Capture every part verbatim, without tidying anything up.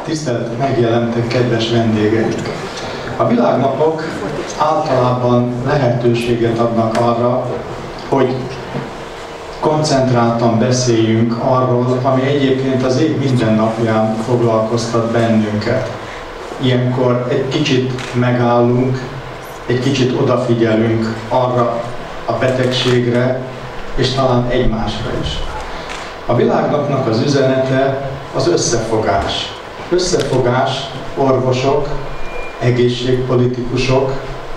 Tisztelt megjelentek, kedves vendégeink! A világnapok általában lehetőséget adnak arra, hogy koncentráltan beszéljünk arról, ami egyébként az év minden napján foglalkoztat bennünket. Ilyenkor egy kicsit megállunk, egy kicsit odafigyelünk arra a betegségre, és talán egymásra is. A világnapnak az üzenete az összefogás. Összefogás orvosok, egészségpolitikusok,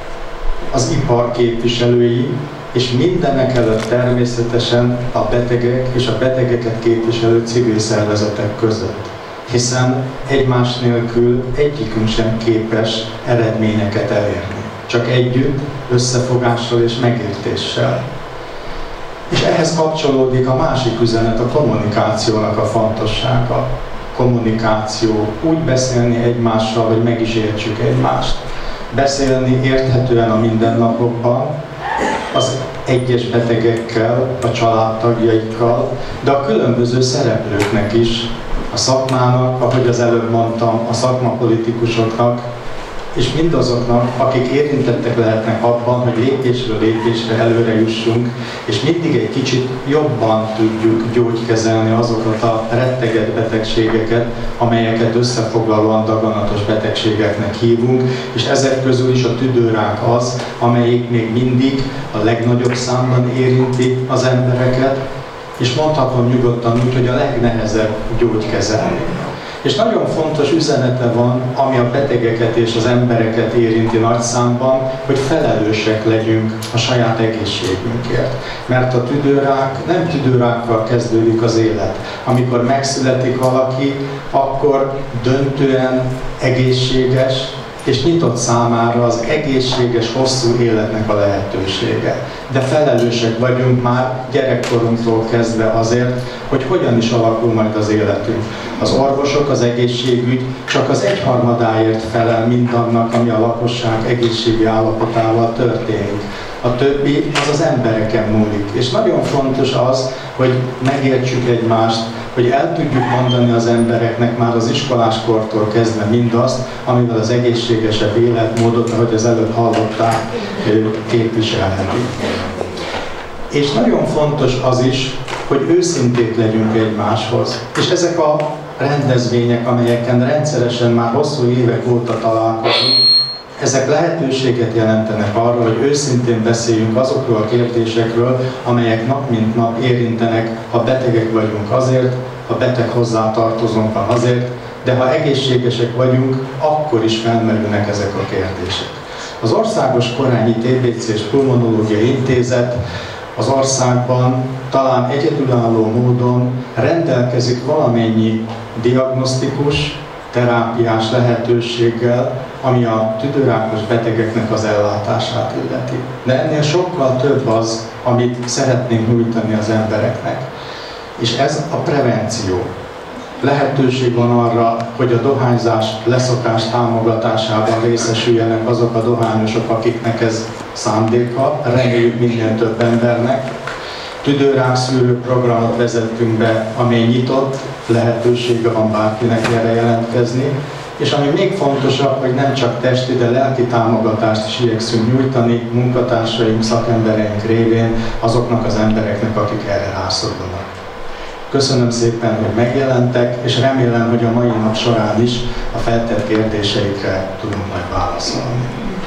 az ipar képviselői, és mindenek előtt természetesen a betegek és a betegeket képviselő civil szervezetek között. Hiszen egymás nélkül egyikünk sem képes eredményeket elérni. Csak együtt, összefogással és megértéssel. És ehhez kapcsolódik a másik üzenet, a kommunikációnak a fontossága. Kommunikáció, úgy beszélni egymással, hogy meg is értsük egymást. Beszélni érthetően a mindennapokban, az egyes betegekkel, a családtagjaikkal, de a különböző szereplőknek is, a szakmának, ahogy az előbb mondtam, a szakmapolitikusoknak, és mindazoknak, akik érintettek lehetnek abban, hogy lépésről lépésre előre jussunk, és mindig egy kicsit jobban tudjuk gyógykezelni azokat a retteget betegségeket, amelyeket összefoglalóan daganatos betegségeknek hívunk, és ezek közül is a tüdőrák az, amelyik még mindig a legnagyobb számban érinti az embereket, és mondhatom nyugodtan úgy, hogy a legnehezebb gyógykezelni. És nagyon fontos üzenete van, ami a betegeket és az embereket érinti nagy számban, hogy felelősek legyünk a saját egészségünkért. Mert a tüdőrák, nem tüdőrákkal kezdődik az élet. Amikor megszületik valaki, akkor döntően egészséges, és nyitott számára az egészséges, hosszú életnek a lehetősége. De felelősek vagyunk már gyerekkorunktól kezdve azért, hogy hogyan is alakul majd az életünk. Az orvosok, az egészségügy csak az egyharmadáért felel mindannak, ami a lakosság egészségi állapotával történik. A többi az az embereken múlik. És nagyon fontos az, hogy megértsük egymást, hogy el tudjuk mondani az embereknek már az iskoláskortól kezdve mindazt, amivel az egészségesebb életmódot, ahogy az előbb hallották, képviselheti. És nagyon fontos az is, hogy őszinték legyünk egymáshoz. És ezek a rendezvények, amelyeken rendszeresen már hosszú évek óta találkozunk, ezek lehetőséget jelentenek arra, hogy őszintén beszéljünk azokról a kérdésekről, amelyek nap mint nap érintenek, ha betegek vagyunk azért, ha beteg hozzátartozónk van azért, de ha egészségesek vagyunk, akkor is felmerülnek ezek a kérdések. Az Országos Korányi té bé cé és Pulmonológiai Intézet az országban talán egyedülálló módon rendelkezik valamennyi diagnosztikus, terápiás lehetőséggel, ami a tüdőrákos betegeknek az ellátását illeti. De ennél sokkal több az, amit szeretnénk nyújtani az embereknek. És ez a prevenció. Lehetőség van arra, hogy a dohányzás leszokás támogatásában részesüljenek azok a dohányosok, akiknek ez szándéka, reméljük minél több embernek. Tüdőrák szűrő programot vezettünk be, amely nyitott, lehetősége van bárkinek erre jelentkezni, és ami még fontosabb, hogy nem csak testi, de lelki támogatást is igyekszünk nyújtani munkatársaink, szakembereink révén azoknak az embereknek, akik erre rászorulnak. Köszönöm szépen, hogy megjelentek, és remélem, hogy a mai nap során is a feltett kérdéseikre tudunk majd válaszolni.